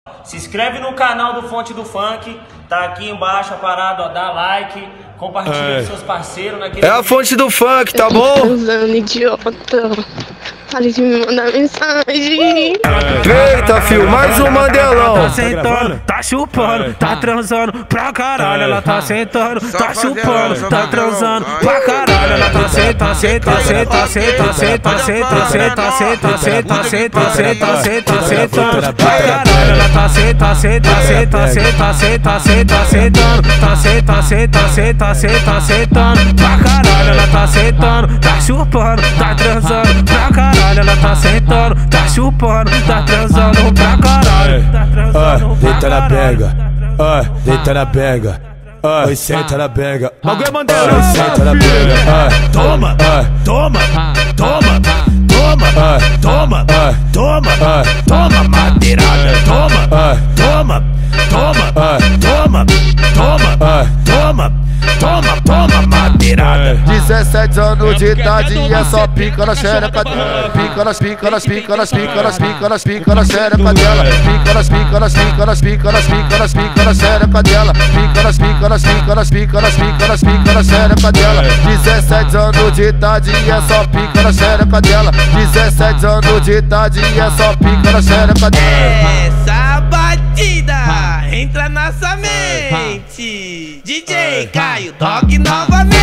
Se inscreve no canal do Fonte do Funk, tá aqui embaixo a parada, ó, dá like, compartilha com seus parceiros naquele. É a Fonte do Funk, tá bom? Transando, idiota. Pare de me mandar mensagem. Eita, fio, mais um Mandelão. Tá sentando, tá chupando, tá transando pra caralho. Ela tá sentando, tá chupando, tá transando pra caralho. Ela tá senta, senta, senta, senta, senta, senta, senta, senta, senta, senta, senta, senta, sentando pra caralho. Ela tá senta, senta, senta, senta, senta, senta, sentando, tá senta, senta, senta, senta, sentando pra caralho. Ela tá sentando, tá chupando, tá transando pra caralho. Ela tá sentando, tá chupando, tá transando pra caralho. Deita na pega, deita na pega, oi, senta na pega. Bagulho é Mandela, oi, senta na pega. Toma, toma, toma, toma, toma, toma, toma, madeirada. Toma, toma, toma, toma, toma, toma, toma, toma, madeirada. 17 anos de idade e é só pica na xereca dela. Pica nas pica nas pica nas pica nas pica nas pica na xereca dela. Pica nas pica nas pica nas pica nas pica nas pica na xereca dela. Pica nas pica nas pica nas pica nas pica nas pica na xereca dela. 17 anos de idade e é só pica na xereca dela. 17 anos de idade e é só pica na xereca dela. Essa batida entra na nossa mente. DJ Caio, toque novamente.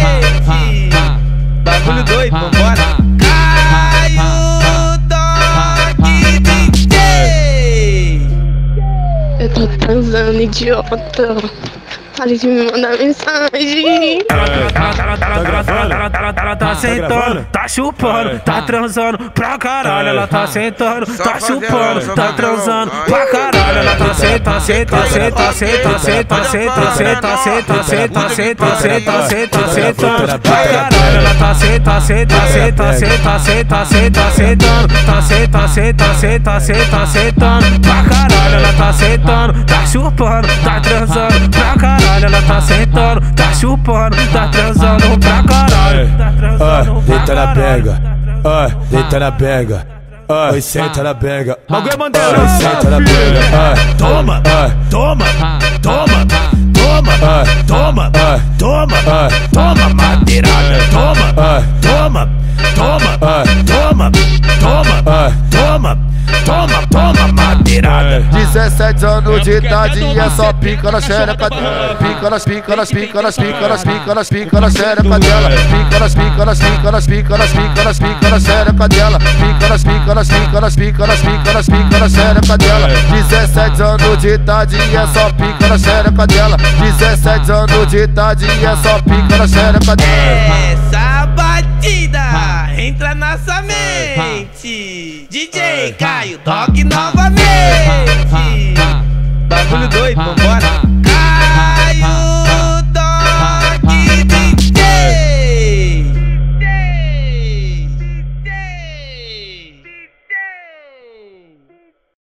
Bagulho doido, vambora. Caio, toque DJ. Eu tô transando, idiota. Pare de me mandar mensagem. Ela tá sentando, tá chupando, tá transando pra caralho. Ela tá sentando, tá chupando, tá transando pra caralho. Ela tá senta, senta, senta, senta, senta, senta, senta, senta, senta, senta, senta, senta, sentando pra caralho. Ela tá senta, senta, senta, senta, senta, senta, sentando, tá senta, senta, senta, senta, sentando pra caralho. Ela tá sentando, tá chupando, tá transando pra caralho. Ela tá sentando, tá chupando, tá transando pra caralho. Deita na pega, deita na pega, oi, senta na pega. Bagulho é Mandela, oi, senta na pega. Toma, toma, toma, toma, toma, toma, toma, madeirada. Toma, toma, toma, toma, toma, toma, toma, toma, madeirada. 17 anos de idade e é só pica na xereca dela. Pica nas pica nas pica nas pica nas pica nas pica na xereca dela. Pica nas pica nas pica nas pica nas pica nas pica na xereca dela. Pica nas pica nas pica nas pica nas pica nas pica na xereca dela. 17 anos de idade e é só pica na xereca dela. 17 anos de idade e é só pica na xereca dela. Essa batida entra na nossa mente. DJ Caio, toque novamente.